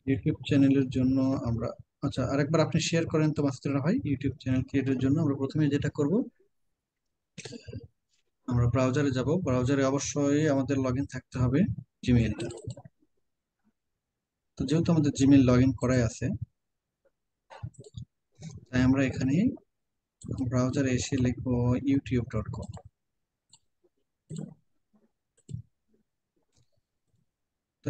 YouTube চ্যানেলের জন্য আমরা, আচ্ছা আরেকবার আপনি শেয়ার করেন তো মাস্টার ভাই। ইউটিউব চ্যানেল ক্রিয়েটের জন্য আমরা প্রথমে যেটা করব, আমরা ব্রাউজারে যাব। ব্রাউজারে অবশ্যই আমাদের লগ ইন থাকতে হবে, জিমেইলটা। তো যেহেতু আমাদের জিমেইল লগ ইন করাই আছে, তাই আমরা এখানে ব্রাউজারে এসে লিখবো youtube.com। তো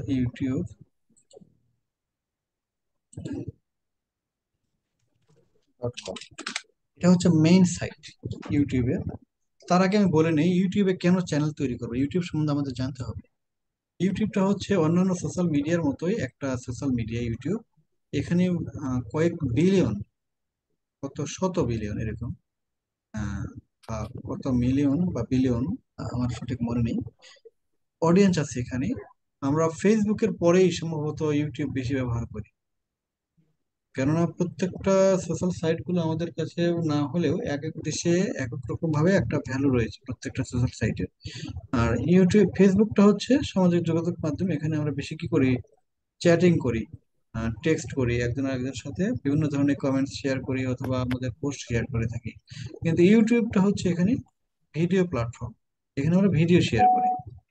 youtube.com, এটা হচ্ছে মেইন সাইট ইউটিউবের। তার আগে আমি বলে নেই ইউটিউবে কেন চ্যানেল তৈরি করবো, ইউটিউব সম্বন্ধে আমাদের জানতে হবে। ইউটিউবটা হচ্ছে অন্যান্য সোশ্যাল মিডিয়ার মতোই একটা সোশ্যাল মিডিয়া ইউটিউব। এখানে কয়েক বিলিয়ন, কত শত বিলিয়ন এরকম, আহ, বা কত মিলিয়ন বা বিলিয়ন, আমার সঠিক মনে নেই, অডিয়েন্স আছে এখানে। আমরা ফেসবুকের পরেই সম্ভবত ইউটিউব বেশি ব্যবহার করি, কেননা প্রত্যেকটা সোশ্যাল সাইট গুলো আমাদের কাছে না হলেও এক এক দেশে এক এক রকম ভাবে একটা ভ্যালু রয়েছে প্রত্যেকটা সোশ্যাল সাইটের। আর ইউটিউব, ফেসবুকটা হচ্ছে সামাজিক যোগাযোগ মাধ্যম। এখানে আমরা বেশি কি করি, চ্যাটিং করি, টেক্সট করি, একজন আরেকজনের সাথে বিভিন্ন ধরনের কমেন্টস শেয়ার করি অথবা আমাদের পোস্ট শেয়ার করে থাকি। কিন্তু ইউটিউবটা হচ্ছে এখানে ভিডিও প্ল্যাটফর্ম, এখানে আমরা ভিডিও শেয়ার করি।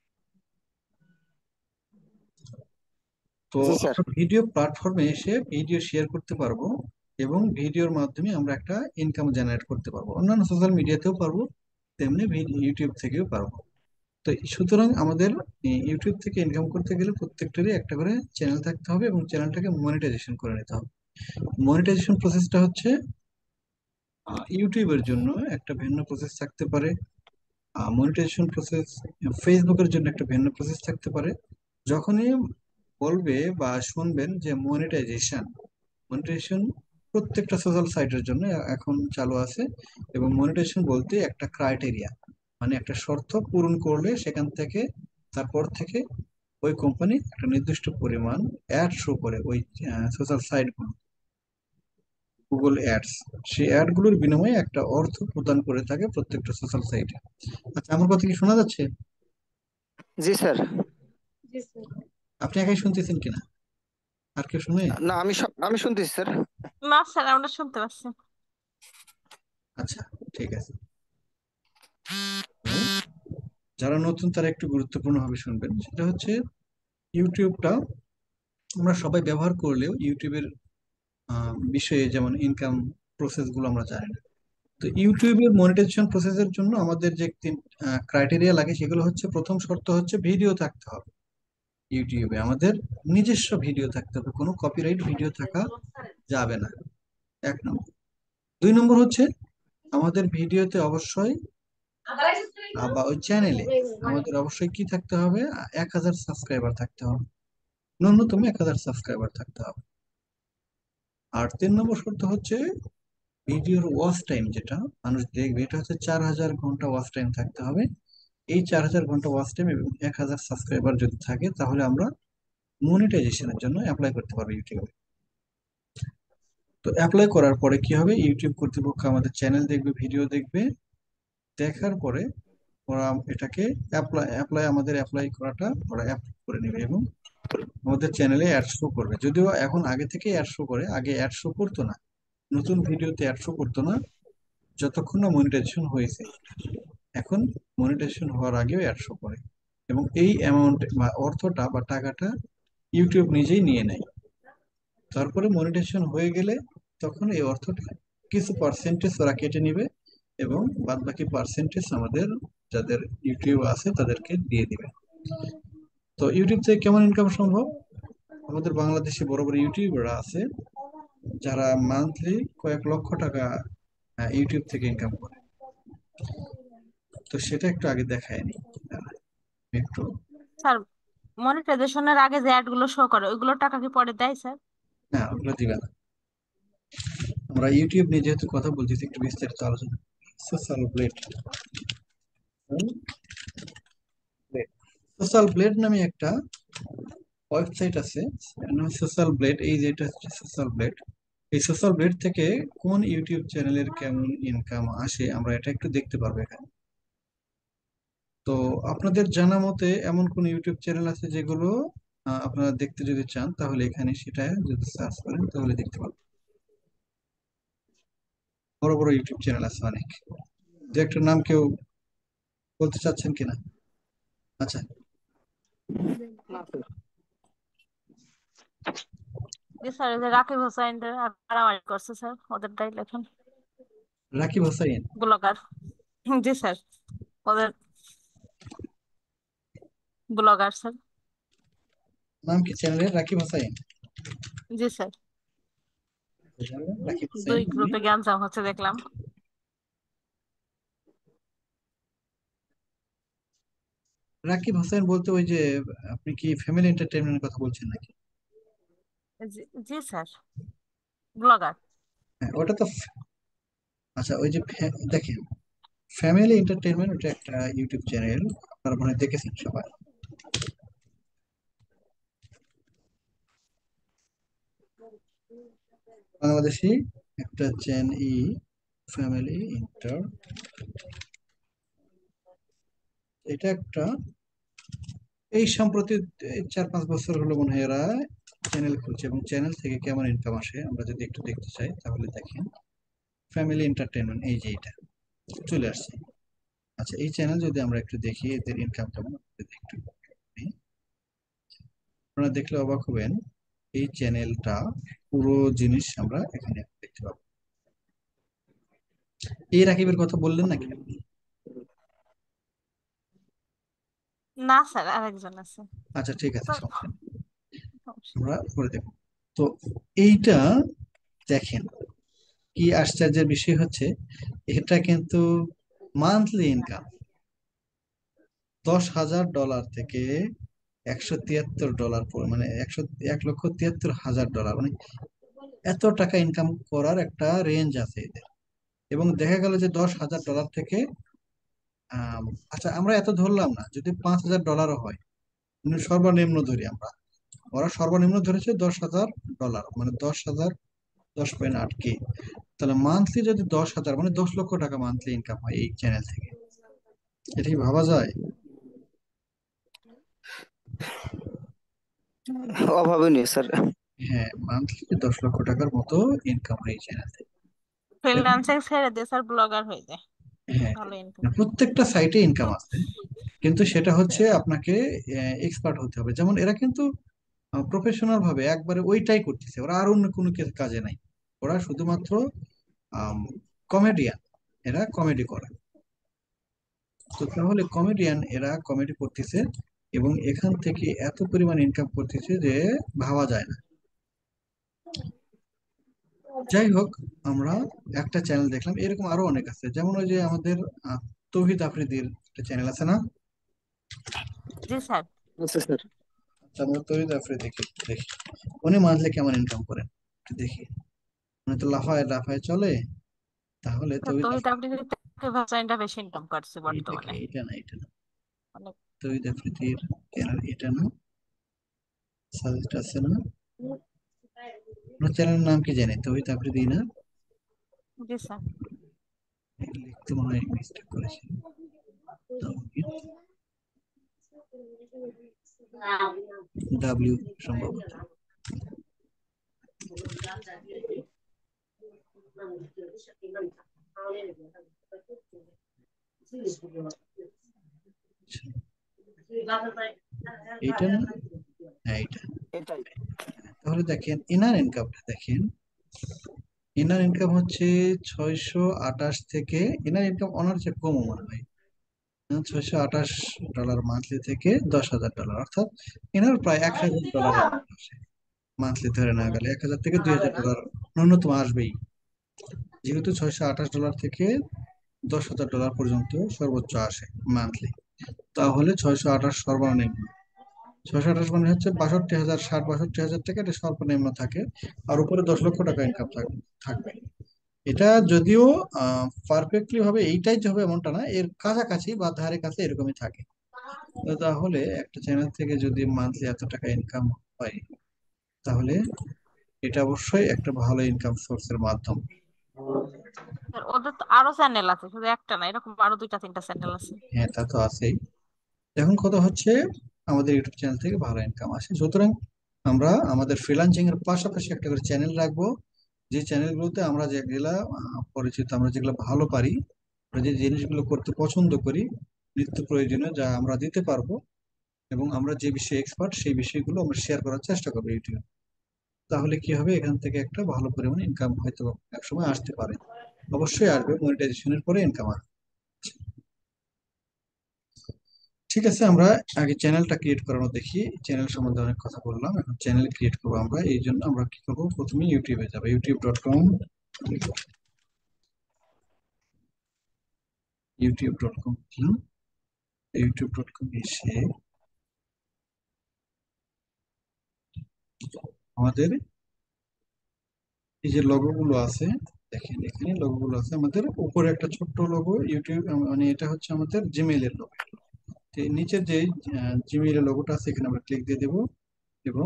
তো জি স্যার। আমরা ভিডিও প্ল্যাটফর্মে এসে ভিডিও শেয়ার করতে পারবো, এবং ভিডিওর মাধ্যমে আমরা একটা ইনকাম জেনারেট করতে পারবো। অন্যান্য সোশ্যাল মিডিয়াতেও পারবো, তেমনি ইউটিউব থেকেও পারবো। তো সুতরাং আমাদের ইউটিউব থেকে ইনকাম করতে গেলে প্রত্যেকটারই একটা করে চ্যানেল থাকতে হবে এবং চ্যানেলটাকে মনিটাইজেশন করে নিতে হবে। মনিটাইজেশন প্রসেসটা হচ্ছে, ইউটিউবের জন্য একটা ভিন্ন প্রসেস থাকতে পারে, মনিটাইজেশন প্রসেস ফেসবুকের জন্য একটা ভিন্ন প্রসেস থাকতে পারে। যখনই বলবে বা শুনবেন যে মনিটাইজেশন, মনিটাইজেশন প্রত্যেকটা সোশ্যাল সাইটের জন্য এখন চালু আছে। এবং মনিটাইজেশন বলতে একটা ক্রাইটেরিয়া, মানে একটা শর্ত পূরণ করলে সেখান থেকে, তারপর থেকে ওই কোম্পানি একটা নির্দিষ্ট পরিমাণ অ্যাড শো করে ওই সোশ্যাল সাইটগুলো, গুগল অ্যাডস, সেই অ্যাড গুলোর বিনিময়ে একটা অর্থ প্রদান করে থাকে প্রত্যেকটা সোশ্যাল সাইটে। আচ্ছা, আমার কথা কি শোনা যাচ্ছে? জি স্যার। আপনি একাই শুনতেছেন কিনা, আর কেউ শুনে? না, আমি শুনতেছি স্যার। না স্যার, আমরা শুনতে পাচ্ছি। আচ্ছা, ঠিক আছে। তো যারা নতুন তারা একটু গুরুত্বপূর্ণ ভাবে শুনবেন, সেটা হচ্ছে ইউটিউবটা আমরা সবাই ব্যবহার করলেও ইউটিউবের বিষয়ে যেমন ইনকাম প্রসেস গুলো আমরা জানি না। তো ইউটিউবের মনিটাইজেশন প্রসেসের জন্য আমাদের যে তিন ক্রাইটেরিয়া লাগে, সেগুলো হচ্ছে, প্রথম শর্ত হচ্ছে ভিডিও থাকতে হবে। ইউটিউবে আমাদের নিজস্ব ভিডিও থাকতে হবে, কোনো কপিরাইট ভিডিও থাকা যাবে না, এক নম্বর। দুই নম্বর হচ্ছে আমাদের ভিডিওতে অবশ্যই বা ওই চ্যানেলে আমাদের অবশ্যই কি থাকতে হবে, 1,000 সাবস্ক্রাইবার থাকতে হবে, ন্যূনতম 1,000 সাবস্ক্রাইবার থাকতে হবে। আর 3 নম্বর শর্ত হচ্ছে ভিডিওর ওয়াচ টাইম, যেটা মানুষ দেখবে, এটা হচ্ছে 4,000 ঘন্টা ওয়াচ টাইম থাকতে হবে। এই 4,000 ঘন্টা ওয়াচ টাইম এবং 1,000 সাবস্ক্রাইবার যদি থাকে, তাহলে আমরা মনিটাইজেশনের জন্য অ্যাপ্লাই করতে পারবো ইউটিউবে। তো অ্যাপ্লাই করার পরে কি হবে, ইউটিউব কর্তৃপক্ষ আমাদের চ্যানেল দেখবে, ভিডিও দেখবে, দেখার পরে ওরা এটাকে অ্যাপ্লাই আমাদের অ্যাপ্লাই করাটা ওরা অ্যাপ্রুভ করে নেবে এবং আমাদের চ্যানেলে অ্যাড শো করবে। যদিও এখন আগে থেকে অ্যাড শো করে, আগে অ্যাড শো করতো না, নতুন ভিডিওতে অ্যাড শো করতো না যতক্ষণ না মনিটাইজেশন হয়েছে। এখন মনিটাইজেশন হওয়ার আগেও অ্যাড শো করে, এবং এই অ্যামাউন্ট বা অর্থটা বা টাকাটা ইউটিউব নিজেই নিয়ে নেয়। তারপরে মনিটাইজেশন হয়ে গেলে তখন এই অর্থটা কিছু পার্সেন্টেজ ওরা কেটে নিবে, এবং বাদ বাকি পার্সেন্টেজ আমাদের যাদের ইউটিউব আছে তাদেরকে দিয়ে দিবে। তো ইউটিউব থেকে কেমন ইনকাম সম্ভব? আমাদের বাংলাদেশে বড় বড় ইউটিউবাররা আছে যারা মান্থলি কয়েক লক্ষ টাকা ইউটিউব থেকে ইনকাম করে। তো সেটা একটু আগে দেখায়নি, একটু। স্যার, মনিটাইজেশনের আগে যে অ্যাড গুলো শো করে ওইগুলোর টাকা কি পরে দেয় স্যার? না, ওগুলো দিবে না। আমরা ইউটিউব নিয়ে যেহেতু কথা বলতেছি, একটু বিস্তারিত আলোচনা। সোশ্যাল ব্লেড, সোশ্যাল ব্লেড নামে একটা ওয়েবসাইট আছে, সোশ্যাল ব্লেড। এই যে এটা হচ্ছে সোশ্যাল ব্লেড। এই সোশ্যাল ব্লেড থেকে কোন ইউটিউব চ্যানেলের কেমন ইনকাম আসে আমরা এটা একটু দেখতে পারবো এখানে। তো আপনাদের জানা মতে এমন কোন ইউটিউব চ্যানেল আছে যেগুলো আপনারা দেখতে যদি চান তাহলে এখানে সেটা যদি সার্চ করেন তাহলে দেখতে পাবেন। বড় বড় ইউটিউব চ্যানেল আছে অনেক। দু একটার নাম কেউ বলতে চাচ্ছেন কিনা? আচ্ছা, না স্যার। জি স্যার, এই যে রাকিব হোসাইন মারামারি করছে স্যার, ওদেরটাই লেখেন। রাকিব হোসাইন। ব্লগার। জি স্যার, ওদের ব্লগার স্যার। নাম কি চ্যানেলের? রাকিব হোসাইন। জি স্যার, রাকিব হোসাইন দুই উনি। গ্রুপে গ্যাঞ্জাম হচ্ছে দেখলাম। রাকিব হোসেন বলতে ওই যে, আপনি কি ফ্যামিলি এন্টারটেইনমেন্টের কথা বলছেন নাকি? জি জি স্যার, ব্লগার। হ্যাঁ, ওটা তো আচ্ছা, ওই যে দেখেন, ফ্যামিলি এন্টারটেইনমেন্ট ওটা একটা ইউটিউব চ্যানেল, আপনারা মনে হয় দেখেছেন সবাই। বাংলাদেশি একটা চ্যানেল, ফ্যামিলি ইন্টার, এটা একটা এই সম্প্রতি 4-5 বছর হলো মনে হয় এরা চ্যানেল খুলছে, এবং চ্যানেল থেকে কেমন ইনকাম আসে আমরা যদি একটু দেখতে চাই তাহলে দেখেন, ফ্যামিলি এন্টারটেইনমেন্ট, এই যে এটা চলে আসছে। আচ্ছা, এই চ্যানেল যদি আমরা একটু দেখি এদের ইনকাম কেমন, যদি একটু দেখি, আপনারা দেখলে অবাক হবেন। এই চ্যানেলটা পুরো জিনিস আমরা এখানে দেখতে পাবো। এই রাকিবের কথা বললেন নাকি আপনি? না স্যার, আরেকজন আছে আচ্ছা, ঠিক আছে, স্যার। সমস্যা নেই, সমস্যা আমরা পরে দেখব। তো এইটা দেখেন, কি আশ্চর্যের বিষয় হচ্ছে, এটা কিন্তু মান্থলি ইনকাম $10,000 থেকে $173, মানে 1,73,000, মানে এত টাকা ইনকাম করার একটা রেঞ্জ আছে এদের। এবং দেখা গেল যে $10,000 থেকে আম, আচ্ছা, আমরা এত ধরলাম না, যদি $5,000 হয়, মানে সর্বনিম্ন ধরি আমরা, ওরা সর্বনিম্ন ধরেছে $10,000, মানে 10,000, 10.8 কে, তাহলে মান্থলি যদি 10,000, মানে 10 লক্ষ টাকা মান্থলি ইনকাম হয় এই চ্যানেল থেকে। এটা কি ভাবা যায়? অভাবনীয় স্যার। হ্যাঁ, মান্থলি 10 লক্ষ টাকার মতো ইনকাম হয় এই চ্যানেল থেকে। এবং ফ্রিল্যান্সিং ছেড়ে দিয়ে স্যার ব্লগার হয়ে যায়, হ্যাঁ, ভালো ইনকাম। প্রত্যেকটা সাইটে ইনকাম আছে, কিন্তু সেটা হচ্ছে আপনাকে এক্সপার্ট হতে হবে। যেমন এরা কিন্তু প্রফেশনাল ভাবে একবারে ওইটাই করতেছে, ওরা আর অন্য কোনো কাজে নাই, ওরা শুধুমাত্র কমেডিয়ান, এরা কমেডি করে। তো তাহলে কমেডিয়ান, এরা কমেডি করতেছে এবং এখান থেকে এত পরিমাণ ইনকাম করতেছে যে ভাবা যায় না। যাই হোক, আমরা একটা চ্যানেল দেখলাম, এরকম আরো অনেক আছে, যেমন ওই যে আমাদের আহ, তৌহিদ আফ্রিদির একটা চ্যানেল আছে না? জি স্যার। আচ্ছা স্যার। আচ্ছা, আমরা তৌহিদ আফ্রিদিকে দেখি, উনি মান্থলি কেমন ইনকাম করেন একটু দেখি। উনি তো লাফায় লাফায় চলে, তাহলে স্যার তৌহিদ তহিদ আফ্রিদি, আফ্রিদি থেকে ভাষাইনটা বেশি ইনকাম করছে এইটা কি? বর্তমানে। এটা না, এটা না, অনেক। তৌহিদ আফ্রিদির চ্যানেল এটা না, সাজেস্ট আছে না, আপনার চ্যানেলের নাম কি জানি, তৌহিদ আফ্রিদি না? জি স্যার। লিখতে মনে হয় মিস্টেক করেছি। তৌহিদ ডাব্লিউ সম্ভবত। এইটা না, হ্যাঁ এইটা। এটাই। তাহলে দেখেন ইনার ইনকামটা দেখেন, ইনার ইনকাম হচ্ছে 628 থেকে, ইনার ইনকাম অনার চেয়ে কম মনে হয়, $628 মান্থলি থেকে $10,000, অর্থাৎ এনার প্রায় $1,000 আসে মান্থলি, ধরে না গেলে 1,000 থেকে $2,000 ন্যূনতম আসবেই, যেহেতু $628 থেকে $10,000 পর্যন্ত সর্বোচ্চ আসে মান্থলি। তাহলে 628 সর্বনিম্ন, 628 মানে হচ্ছে 62,000, 60-62,000 টাকা, এটা সর্বনিম্ন থাকে। আর উপরে 10 লক্ষ টাকা ইনকাম থাকবে। এটা যদিও পারফেক্টলি ভাবে এইটাই যে হবে এমনটা না, এর কাছাকাছি বা ধারে কাছে এরকমই থাকে। তো তাহলে একটা চ্যানেল থেকে যদি মান্থলি এত টাকা ইনকাম হয়, তাহলে এটা অবশ্যই একটা ভালো ইনকাম সোর্সের মাধ্যম। স্যার ওদের তো আরো চ্যানেল আছে, শুধু একটা না, এরকম আরো দুইটা তিনটা চ্যানেল আছে। হ্যাঁ, তা তো আছেই। এখন কথা হচ্ছে, আমাদের ইউটিউব চ্যানেল থেকে ভালো ইনকাম আসে। সুতরাং আমরা আমাদের ফ্রিল্যান্সিং এর পাশাপাশি একটা করে চ্যানেল রাখবো, যে চ্যানেলগুলোতে আমরা যেগুলা পরিচিত, আমরা যেগুলো ভালো পারি, আমরা যে জিনিসগুলো করতে পছন্দ করি, নিত্য প্রয়োজনীয় যা আমরা দিতে পারবো, এবং আমরা যে বিষয়ে এক্সপার্ট সেই বিষয়গুলো আমরা শেয়ার করার চেষ্টা করবো ইউটিউবে। তাহলে কি হবে, এখান থেকে একটা ভালো পরিমাণে ইনকাম হয়তো একসময় আসতে পারে। অবশ্যই আসবে, মনিটাইজেশনের পরে ইনকাম আসবে। ঠিক আছে, আমরা আগে চ্যানেলটা ক্রিয়েট করানো দেখি। চ্যানেল সম্বন্ধে অনেক কথা বললাম, এখন চ্যানেল ক্রিয়েট করবো আমরা। এই জন্য আমরা কি করবো, প্রথমে ইউটিউবে যাবো, youtube.com, youtube.com, youtube.com এসে আমাদের এই যে লোগো গুলো আছে, দেখেন এখানে লোগো গুলো আছে, আমাদের উপরে একটা ছোট্ট লোগো ইউটিউব, মানে এটা হচ্ছে আমাদের জিমেইল এর লোগো। নিচের যে জিমেইল এর লোগোটা আছে এখানে আমরা ক্লিক দিয়ে দেবো, এবং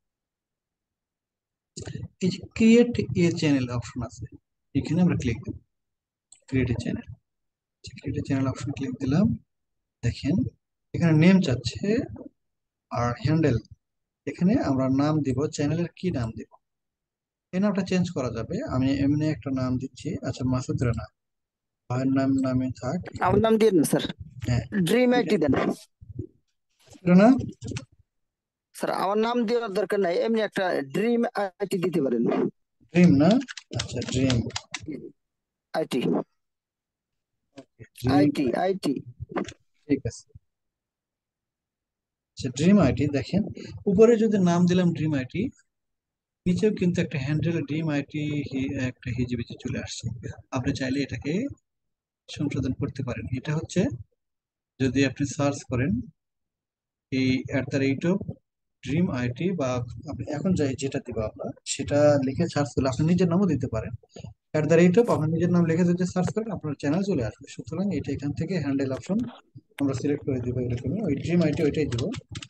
এই যে ক্রিয়েট এ চ্যানেল অপশন আছে, এখানে আমরা ক্লিক দেবো, create a channel. Create a channel option click দিলাম। দেখেন এখানে নেম চাচ্ছে আর হ্যান্ডেল, এখানে আমরা নাম দিব, চ্যানেলের কি নাম দিব, এই নামটা চেঞ্জ করা যাবে। আমি এমনি একটা নাম দিচ্ছি, আচ্ছা মাসুদ রানা, ভাইয়ের নাম নামে থাক আমার এখানে। নাম দিয়ে না স্যার, হ্যাঁ, ড্রিম আইটি দেন। রানা, স্যার আমার নাম দেওয়ার দরকার নাই, এমনি একটা ড্রিম আইটি দিতে পারেন। ড্রিম না, আচ্ছা dream, IT, dream, IT, IT. ঠিক আছে। আচ্ছা ড্রিম আইটি, দেখেন উপরে যদি নাম দিলাম ড্রিম আইটি, নিচেও কিন্তু একটা হ্যান্ডেল ড্রিম আইটি একটা হিজিবিজি চলে আসছে। আপনি চাইলে এটাকে সংশোধন করতে পারেন। এটা হচ্ছে, যদি আপনি সার্চ করেন এই ড্রিম আইটি, বা আপনি এখন যাই যেটা দিব আমরা সেটা লিখে সার্চ করলে, আপনি নিজের নামও দিতে পারেন। আপনার নিজের নাম লিখে যদি সার্চ করেন আপনার চ্যানেল চলে আসবে। সুতরাং এটা এখান থেকে হ্যান্ডেল অপশন আমরা সিলেক্ট করে দিব, এরকমই ওই ড্রিম আইটি ওইটাই দিব,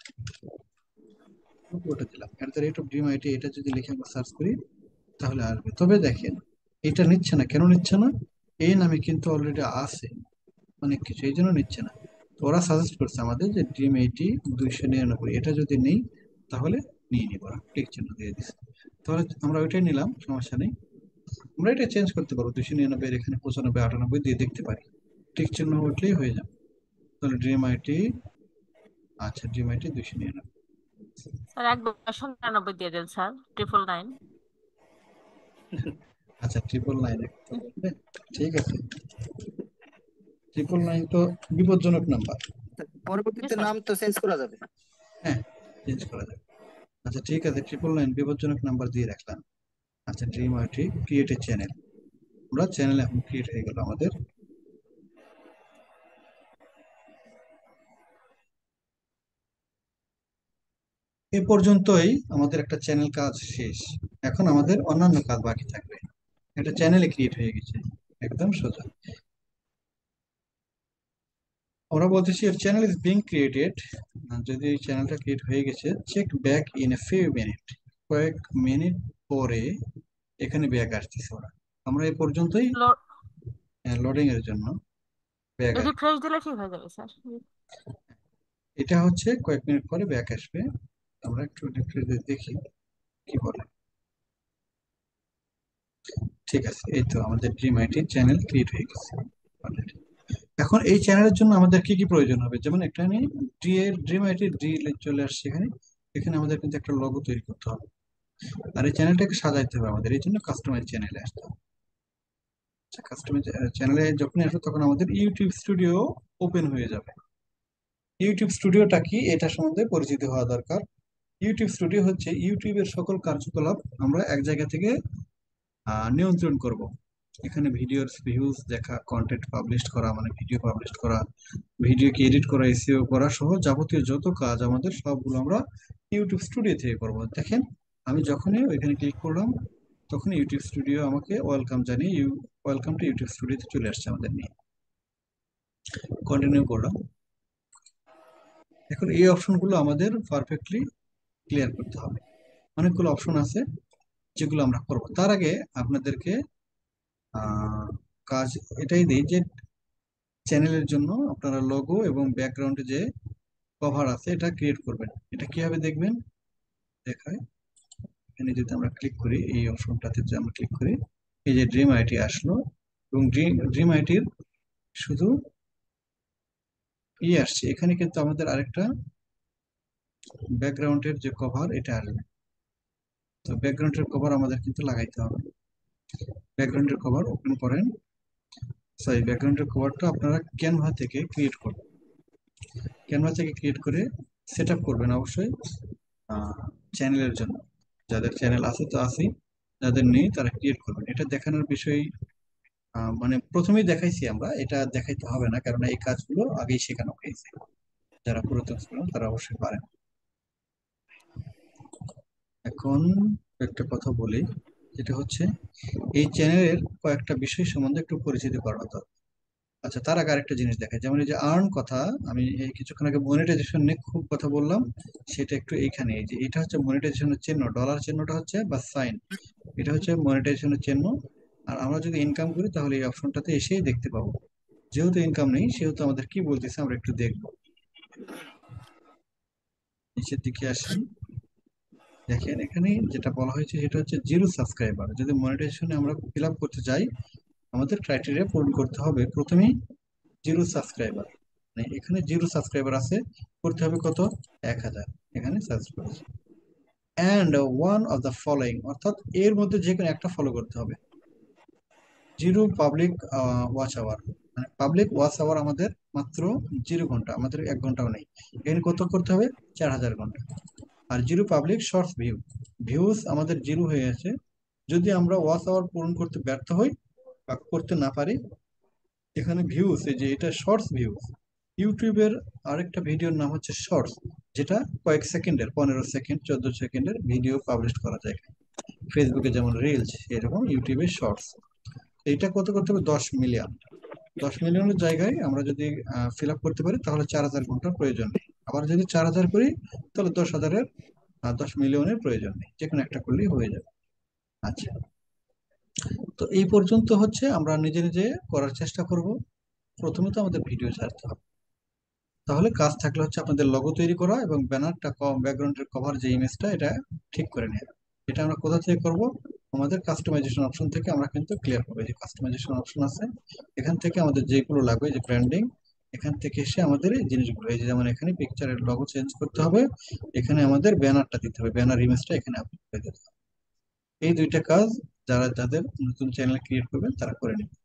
ওটা দিলাম ড্রিম আইটি। এটা যদি লিখে আমরা সার্চ করি তাহলে আসবে। তবে দেখেন এটা নিচ্ছে না, কেন নিচ্ছে না, এই নামে কিন্তু অলরেডি আছে অনেক কিছু, এই জন্য নিচ্ছে না। তো ওরা সাজেস্ট করছে আমাদের যে ড্রিম এইটি 299, এটা যদি নেই তাহলে নিয়ে নিব, ওরা টিক চিহ্ন দিয়ে দিচ্ছে। তাহলে আমরা ওইটাই নিলাম, সমস্যা নেই। আমরা এটা চেঞ্জ করতে পারবো, 299 এর এখানে 95 98 দিয়ে দেখতে পারি, টিক চিহ্ন উঠলেই হয়ে যাবে। তাহলে ড্রিম আইটি, আচ্ছা ড্রিম আইটি 299। স্যার একদম 99 দিয়ে দেন স্যার, 999। আচ্ছা 999, ঠিক আছে। 999 তো বিপজ্জনক নাম্বার। জি পরবর্তীতে স্যার। নাম তো চেঞ্জ করা যাবে। হ্যাঁ, চেঞ্জ করা যাবে। আচ্ছা ঠিক আছে, 999 বিপজ্জনক নাম্বার দিয়ে রাখলাম। আচ্ছা dream IT create a channel, আমরা চ্যানেল এখন ক্রিয়েট হয়ে গেল আমাদের। এ পর্যন্তই আমাদের একটা চ্যানেল কাজ শেষ। এখন আমাদের অন্যান্য কাজ বাকি থাকবে। একটা চ্যানেলে ক্রিয়েট হয়ে গেছে, একদম সোজা। আমরা বলতেছি এর চ্যানেল ইজ বিং ক্রিয়েটেড, যদি এই চ্যানেলটা ক্রিয়েট হয়ে গেছে, check back in a few minute, কয়েক মিনিট পরে এখানে ব্যাক আসতেছে ওরা। আমরা এই পর্যন্তই লোডিং এর জন্য ব্যাক আসবে। রিফ্রেশ দিলে ঠিক হয়ে যাবে স্যার। এটা হচ্ছে কয়েক মিনিট পরে ব্যাক আসবে। আমরা একটু রিফ্রেশ দিয়ে দেখি কি বলে। ঠিক আছে, এই তো আমাদের ড্রিম আইটি চ্যানেল ক্রিয়েট হয়ে গেছে already। এখন এই চ্যানেলের জন্য আমাদের কি কি প্রয়োজন হবে, যেমন একটা আমি ড্রিম আইটি চলে আসছে এখানে। এখানে আমাদের কিন্তু একটা লোগো তৈরি করতে হবে, আর এই চ্যানেলটাকে সাজাইতে হবে আমাদের, এই জন্য কাস্টমাইজ চ্যানেলে আসতে হবে। কাস্টমাইজ চ্যানেলে যখন আসবে তখন আমাদের ইউটিউব স্টুডিও ওপেন হয়ে যাবে। ইউটিউব স্টুডিওটা কি, এটা সম্বন্ধে পরিচিত হওয়া দরকার। ইউটিউব স্টুডিও হচ্ছে ইউটিউবের সকল কার্যকলাপ আমরা এক জায়গা থেকে নিয়ন্ত্রণ করব। এখানে ভিডিওর ভিউজ দেখা, কন্টেন্ট পাবলিশ করা, মানে ভিডিও পাবলিশ করা, ভিডিওকে এডিট করা, এসইও করা সহ যাবতীয় যত কাজ আমাদের সবগুলো আমরা ইউটিউব স্টুডিও থেকে করব। দেখেন আমি যখনই ওইখানে ক্লিক করলাম তখন ইউটিউব স্টুডিও আমাকে ওয়েলকাম জানিয়ে ওয়েলকাম টু ইউটিউব স্টুডিওতে চলে আসছে আমাদের নিয়ে। কন্টিনিউ করলাম। এখন এই অপশনগুলো আমাদের পারফেক্টলি ক্লিয়ার করতে হবে। অনেকগুলো অপশন আছে যেগুলো আমরা করব। তার আগে আপনাদেরকে কাজ এটাই দিই যে চ্যানেলের জন্য আপনারা লোগো এবং ব্যাকগ্রাউন্ডে যে কভার আছে, এটা ক্রিয়েট করবেন। এটা কিভাবে দেখবেন দেখায়। এখানে যদি আমরা ক্লিক করি, এই অপশনটাতে যদি আমরা ক্লিক করি, এই যে ড্রিম আইটি আসলো, এবং ড্রিম আইটির শুধু আসছে। এখানে কিন্তু আমাদের আরেকটা ব্যাকগ্রাউন্ডের যে কভার এটা আসবে। তো ব্যাকগ্রাউন্ডের কভার আমাদের কিন্তু লাগাইতে হবে। ব্যাকগ্রাউন্ডের কভার ওপেন করেন। সরি, ব্যাকগ্রাউন্ডের কভারটা আপনারা ক্যানভা থেকে ক্রিয়েট করবেন। ক্যানভা থেকে ক্রিয়েট করে সেট আপ করবেন অবশ্যই চ্যানেলের জন্য। যাদের চ্যানেল আছে তো আছেই, যাদের নেই তারা ক্রিয়েট করবেন। এটা দেখানোর বিষয় মানে প্রথমেই দেখাইছি আমরা, এটা দেখাইতে হবে না, কারণ এই কাজগুলো আগেই শেখানো হয়েছে। যারা পুরাতন স্টুডেন্ট তারা অবশ্যই পারেন। এখন একটা কথা বলি, যেটা হচ্ছে এই চ্যানেলের কয়েকটা বিষয় সম্বন্ধে একটু পরিচিতি করানো দরকার। আচ্ছা, তার আগে আরেকটা জিনিস দেখাই, যেমন এই যে আর্ন কথা, আমি এই কিছুক্ষণ আগে মনিটাইজেশন নিয়ে খুব কথা বললাম, সেটা একটু এইখানে, এই যে এটা হচ্ছে মনিটাইজেশনের চিহ্ন, ডলার চিহ্নটা হচ্ছে বা সাইন, এটা হচ্ছে মনিটাইজেশনের চিহ্ন। আর আমরা যদি ইনকাম করি তাহলে এই অপশনটাতে এসেই দেখতে পাবো। যেহেতু ইনকাম নেই সেহেতু আমাদের কি বলতেছে আমরা একটু দেখবো। নিচের দিকে আসি, দেখেন এখানে যেটা বলা হয়েছে সেটা হচ্ছে জিরো সাবস্ক্রাইবার। যদি মনিটাইজেশনে আমরা ফিল আপ করতে চাই, আমাদের ক্রাইটেরিয়া পূরণ করতে হবে প্রথমেই জিরো সাবস্ক্রাইবার। মানে এখানে জিরো সাবস্ক্রাইবার আছে, করতে হবে কত, 1000। এখানে সার্চ করেছি, and one of the following, অর্থাৎ এর মধ্যে যে কোনো একটা ফলো করতে হবে। জিরো পাবলিক ওয়াচ আওয়ার, মানে পাবলিক ওয়াচ আওয়ার আমাদের মাত্র 0 ঘন্টা, আমাদের 1 ঘন্টাও নেই। এখানে কত করতে হবে, 4000 ঘন্টা। আর zero public shorts view, views আমাদের জিরো হয়ে আছে। যদি আমরা ওয়াচ আওয়ার পূরণ করতে ব্যর্থ হই বা করতে না পারি, এখানে ভিউজ, এই যে এটা শর্টস ভিউজ। ইউটিউবের আরেকটা ভিডিওর নাম হচ্ছে শর্টস, যেটা কয়েক সেকেন্ডের, 15 সেকেন্ড 14 সেকেন্ডের ভিডিও পাবলিশ করা যায়। ফেসবুকে যেমন রিলস, এরকম ইউটিউবে শর্টস। এইটা কত করতে হবে, 10 মিলিয়ন। 10 মিলিয়নের জায়গায় আমরা যদি ফিল আপ করতে পারি তাহলে 4000 ঘন্টার প্রয়োজন নেই। আবার যদি 4000 করি তাহলে 10,000-এর 10 মিলিয়নের প্রয়োজন নেই, যে কোনো একটা করলেই হয়ে যাবে। আচ্ছা, তো এই পর্যন্ত হচ্ছে আমরা নিজে নিজে করার চেষ্টা করব। প্রথমে তো আমাদের ভিডিও ছাড়তে হবে। তাহলে কাজ থাকলে হচ্ছে আপনাদের লগো তৈরি করা এবং ব্যানারটা, ব্যাকগ্রাউন্ডের কভার যে ইমেজটা, এটা ঠিক করে নেওয়া। এটা আমরা কোথা থেকে করব, আমাদের কাস্টমাইজেশন অপশন থেকে আমরা কিন্তু ক্লিয়ার করবো। যে কাস্টমাইজেশন অপশন আছে, এখান থেকে আমাদের যেগুলো লাগবে, যে ব্র্যান্ডিং, এখান থেকে এসে আমাদের এই জিনিসগুলো, এই যে যেমন এখানে পিকচারের লগো চেঞ্জ করতে হবে, এখানে আমাদের ব্যানারটা দিতে হবে, ব্যানার ইমেজটা এখানে আপলোড করে দিতে হবে। এই দুইটা কাজ যারা যাদের নতুন চ্যানেল ক্রিয়েট করবেন তারা করে নেবেন।